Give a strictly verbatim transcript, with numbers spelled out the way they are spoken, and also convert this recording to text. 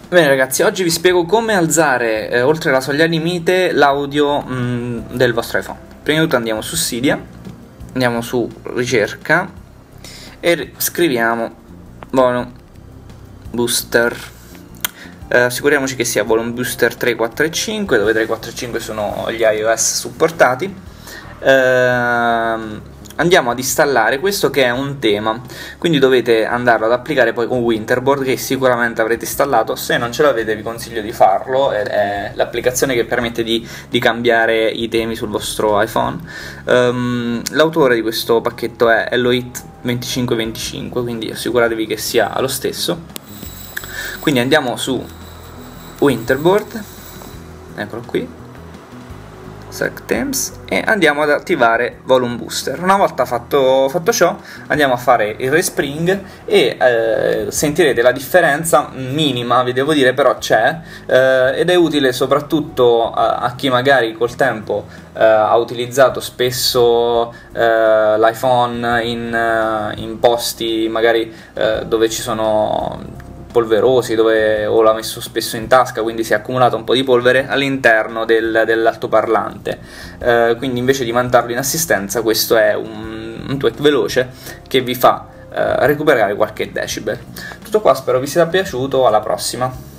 Bene ragazzi, oggi vi spiego come alzare, eh, oltre la soglia limite, l'audio mh, del vostro iPhone. Prima di tutto andiamo su Cydia, andiamo su ricerca e scriviamo Volume Booster. Eh, assicuriamoci che sia Volume Booster tre, quattro e cinque, dove tre, quattro e cinque sono gli iOS supportati. Eh, Andiamo ad installare questo che è un tema, quindi dovete andarlo ad applicare poi con Winterboard, che sicuramente avrete installato. Se non ce l'avete vi consiglio di farlo, è, è l'applicazione che permette di, di cambiare i temi sul vostro iPhone. Um, l'autore di questo pacchetto è Eloit venticinque venticinque, quindi assicuratevi che sia lo stesso. Quindi andiamo su Winterboard, eccolo qui, Select Themes, e andiamo ad attivare Volume Booster. Una volta fatto, fatto ciò andiamo a fare il respring e eh, sentirete la differenza minima, vi devo dire, però c'è, eh, ed è utile soprattutto a, a chi magari col tempo eh, ha utilizzato spesso eh, l'iPhone in, eh, in posti magari eh, dove ci sono polverosi, dove o l'ha messo spesso in tasca, quindi si è accumulato un po' di polvere all'interno del, dell'altoparlante. Eh, quindi invece di mandarlo in assistenza, questo è un, un tweak veloce che vi fa eh, recuperare qualche decibel. Tutto qua, spero vi sia piaciuto, alla prossima.